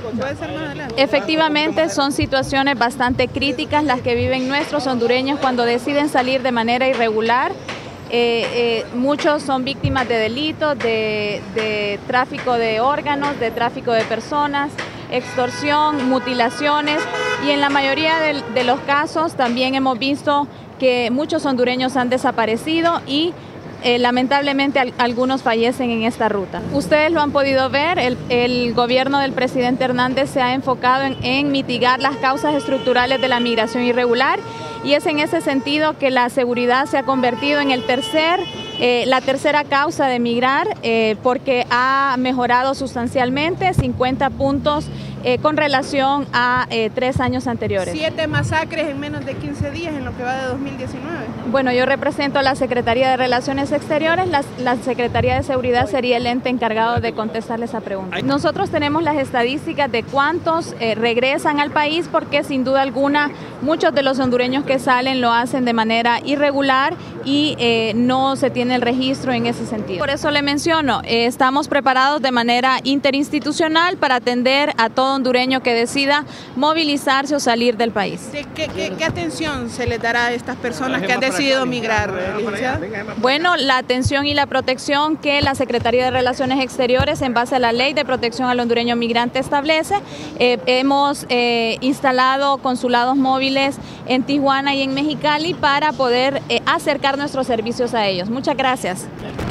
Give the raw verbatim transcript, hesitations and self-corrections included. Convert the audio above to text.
¿Puede ser más adelante? Efectivamente, son situaciones bastante críticas las que viven nuestros hondureños cuando deciden salir de manera irregular. Eh, eh, muchos son víctimas de delitos, de, de tráfico de órganos, de tráfico de personas, extorsión, mutilaciones, y en la mayoría de, de los casos también hemos visto que muchos hondureños han desaparecido y eh, lamentablemente al, algunos fallecen en esta ruta. Ustedes lo han podido ver, el, el gobierno del presidente Hernández se ha enfocado en, en mitigar las causas estructurales de la migración irregular, y es en ese sentido que la seguridad se ha convertido en el tercer, eh, la tercera causa de migrar, eh, porque ha mejorado sustancialmente cincuenta puntos eh, con relación a eh, tres años anteriores. Siete masacres en menos de quince días en lo que va de dos mil diecinueve. Bueno, yo represento a la Secretaría de Relaciones Exteriores, la, la Secretaría de Seguridad sería el ente encargado de contestarle esa pregunta. Nosotros tenemos las estadísticas de cuántos eh, regresan al país, porque sin duda alguna muchos de los hondureños que salen lo hacen de manera irregular y eh, no se tiene el registro en ese sentido. Por eso le menciono, eh, estamos preparados de manera interinstitucional para atender a todo hondureño que decida movilizarse o salir del país. ¿Qué, qué, qué atención se les dará a estas personas que han decidido migrar, licenciada? Bueno, la atención y la protección que la Secretaría de Relaciones Exteriores, en base a la Ley de Protección al Hondureño Migrante, establece. Eh, hemos eh, instalado consulados móviles en Tijuana y en Mexicali para poder eh, acercar nuestros servicios a ellos. Muchas gracias.